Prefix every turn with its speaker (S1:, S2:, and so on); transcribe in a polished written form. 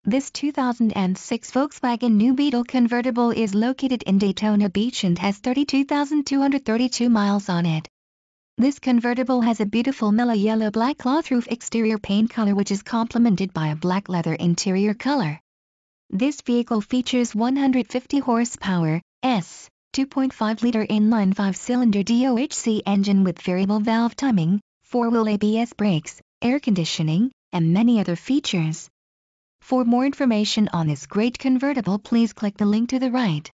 S1: This 2006 Volkswagen New Beetle convertible is located in Daytona Beach and has 32,232 miles on it. This convertible has a beautiful mellow yellow black cloth roof exterior paint color which is complemented by a black leather interior color. This vehicle features 150 horsepower, 2.5-liter inline 5-cylinder DOHC engine with variable valve timing, 4-wheel ABS brakes, air conditioning, and many other features. For more information on this great convertible, please click the link to the right.